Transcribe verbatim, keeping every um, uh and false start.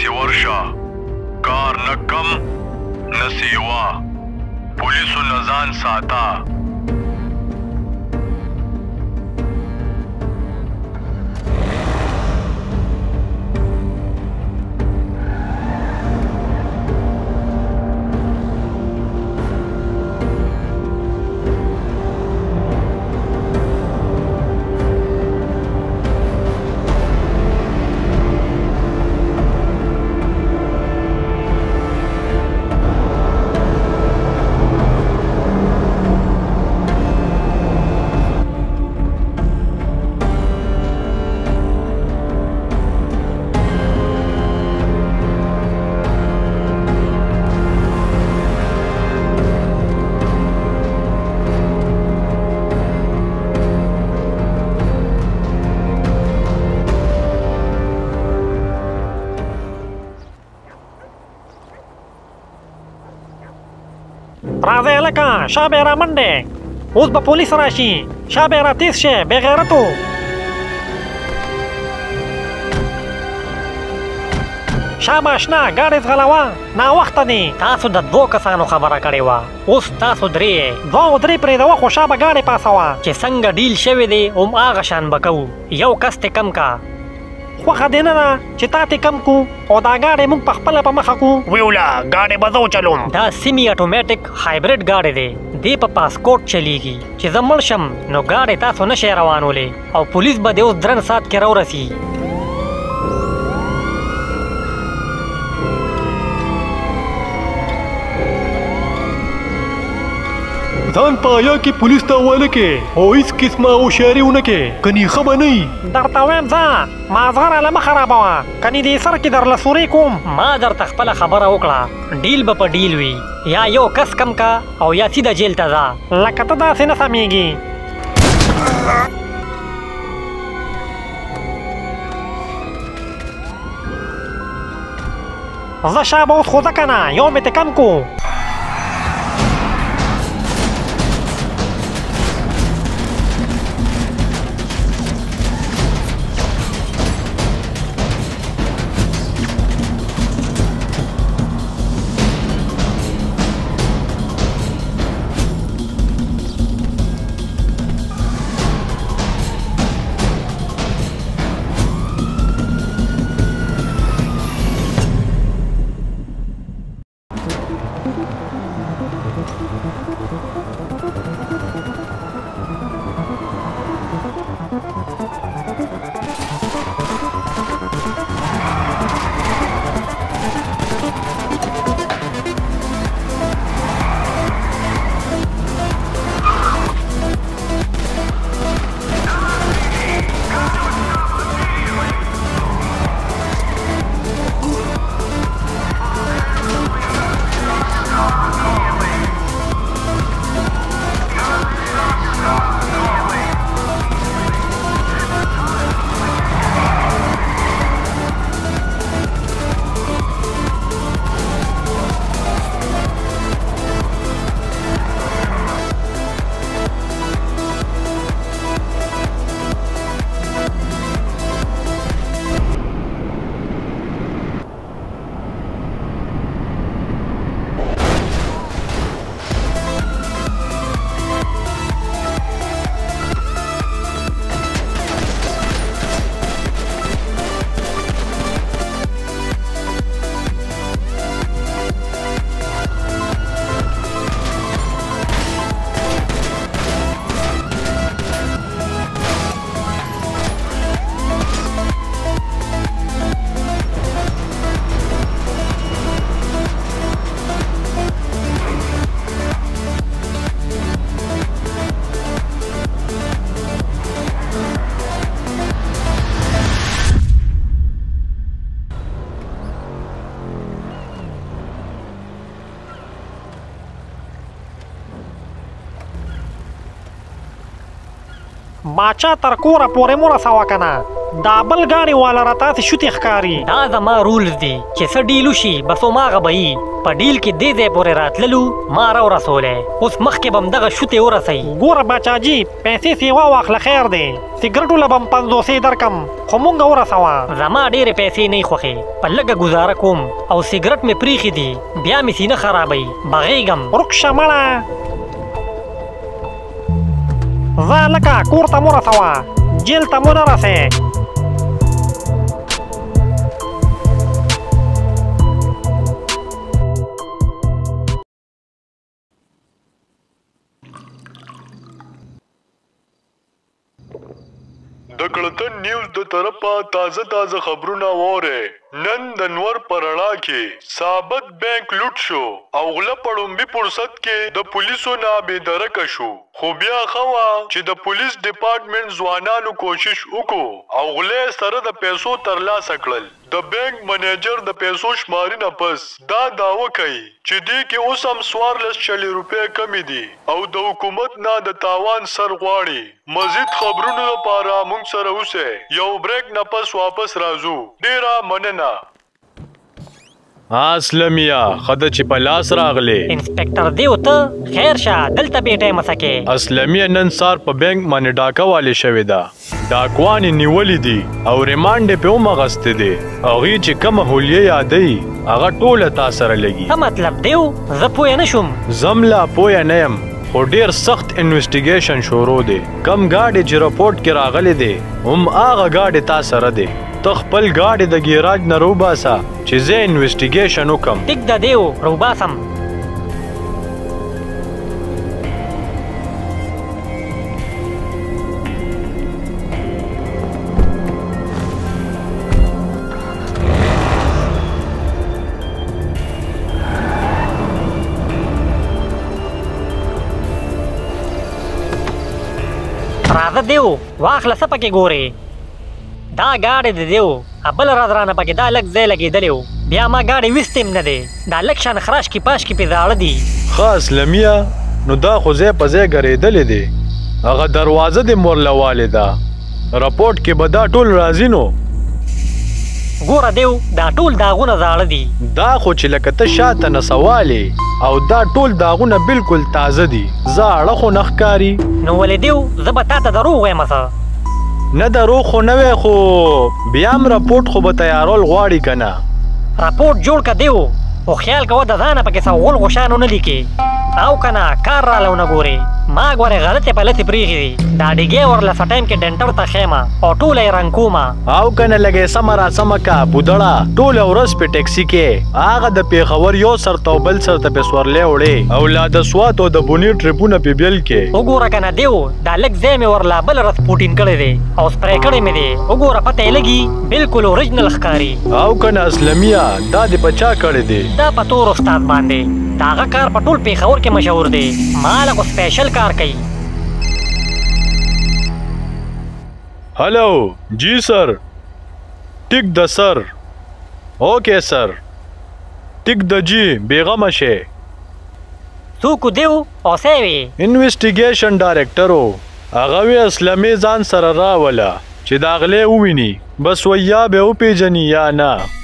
داسې ورشه، کار نه کم نه سیوا، پولیسو نه ځان ساته. راځئ هلکه، شا به یې را منډې، اوس به پولیس راشي، شا به یې را تېز شئ بې غیرتو. شا به اشنا ګاډۍ ځغلوه، ناوخته دی. تاسو د دوو کسانو خبره کړې وه، اوس تاسو درې دوه او درې پرېږدوه، خو شا به ګاډۍ پاسوه. چې څنګه ډیل شوی دی هماغه شان به کوو، یو کس تې کم کا. خوښه دې نه ده چې تا تې کم کو او دا ګاډۍ موږ پخپله په مخه کو. ویوله ګاډۍ به زه وچلوم. دا سیمي اټومیټک هایبریډ ګاډۍ دی، دې په پاسکوټ چلیږي. چې زه مړ شم نو ګاډۍ تاسو نشئ روانولی او پولیس به دې اوس درن ساعت کې راورسي. ځان په حیا کې پولیس ته حواله کې او هېڅ قسمه هوښیاري ونه کې، کنې ښه به نه وي. درته وایم ځه، مازغه راله مه خرابوه، کنې دې سر کې درله سورې کوم. ما درته خپله خبره وکړه، ډیل به په ډیل وي، یا یو کس کم کا او یا سیده جیل ته ځه. لکه ته داسې نه سمېږي. زه شا به اوس خو ځه که نه، یو مې ته کم کو. باچا تر کوره پورې مو رسوه که نه، دا بل ګاډي والا راته شوتې ښکاري. دا زما رولز دي چې څه ډیل وشي بس هماغه به وي. په ډیل کې دې ځای پورې راتللو ما راورسولی، اوس مخکې به م دغه شوتې ورسوي. ګوره باچاجي پیسې سیوا واخله خیر دی، سګرټو له به م پنځوسې درکم خو مونږ ورسوه. زما ډېرې پیسې نه یې خوښې، په لږه ګزاره کوم او سګرټ مې پریښي دي، بیا مې سینه خرابوي بغېږم. ورک شه مړه ځه لکه کور ته مو رسوه، جیل ته مو نه رسې. د کړتن نیوز د طرفه تازه تازه خبرونه واره. نن د نور پرړا کې ثابت بانک لوټ شو او غله پړومبي فرصت کې د پولیسو نه بېدرکه شو، خو بیا خوا چې د پولیس ډپارټمنټ ځوانانو کوشش وکړو او غله سره د پیسو ترلاسه کړل. د بانک منیجر د پیسو شماري نه پس دا داوا کوي چې دې کې اوس هم څوارلس شلي روپۍ کمې دي او د حکومت نه د تاوان سر غواړي. مزید خبرونو لپاره موږ سره اوسئ، یو بریک نه پس واپس راځو. ډیره مننه. اسلمیا خدای چې په لاس راغلی. انسپکټر دیو ته خیر شه، دلته بیټه مسکه. اسلمیا نن سار په بانک باندې ډاکه والي شوې ده، ډاکوان نیولې دي او ریمانډ په ومغسته دي. هغه چې کوم هولیه یادې هغه ټوله تاسو سره لګي. څه مطلب دیو؟ زه پوه نه شوم. زملا پوه نه يم، خو ډیر سخت انویسټیګیشن شروع دی. کم گاډي چې رپورټ کې راغلي دي هم هغه گاډي تاسو سره دي. ته خپل گاډي د ګیراج نه روباسه چې زه انویسټیګیشن وکم. ټیک ده دیو، روباسم. راځه دیو واخله څه پکې ګورې. دا ګاډی د دیو بله ورځ رانه پکې دا لږ ځای لګېدلی و، بیا ما ګاډی ویستی هم نه دی. دا لږ شان خراش کې پاش کې پې زاړه دي. ښه اسلمیا نو دا خو ځای په ځای ګرېدلې دی، هغه دروازه دې مورلوالې ده. رپورټ کې به دا ټول راځي. نو ګوره دیو دا ټول داغونه زاړه دي. دا خو چې لکه ته شاته نسوالې او دا ټول داغونه بالکل تازه دي، زاړه خو نه ښکاري. نو ولې دیو زه به تا ته دروغ وایم څه؟ نه دروغ خو نه وی، خو بیا هم رپورټ خو به تیارول غواړي که نه. راپورټ جوړ که دیو، خو خیال کوه د ځانه پکې څه غول غوشانو نه لیکې او که نه کار راله ونه ګورې. ما ګورې غلطې پلطې پرېښې دي، دا ډیګې ورله څه ټایم کې ډنټر ته ښیمه او ټوله یې رنګ کومه. او که نه لږې سمه راسمه که بودړه ټوله ورځ په ټیکسي کې هغه د پېښور یو سر ته او بل سر ته پې سورلی وړې او لا د سوات او د بونې ټریپونه پې بیل کې. وګوره که نه دیو دا لږ ځای مې ورله بله ورځ پوټین کړی دی او سپری کړی مې دی. وګوره پته یې لګي بالکل اوریجنل ښکاري. او که نه اسلمیا دا دې په چا کړی دی؟ دا په تور استاد باندې. د هغه کار په ټول پېښور کې مشهور دی، ما له خو سپیشل کار کوي. هلو جی سر. ټیک ده سر. اوکې سر. ټیک ده جی بېغمه شئ. څوک دیو او څه وې؟ انویسټیګیشن ډایرکټر و، هغه وی اسلمې ځان سره راوله چې دا غلی وویني، بس ویا به وپېژني یا نه.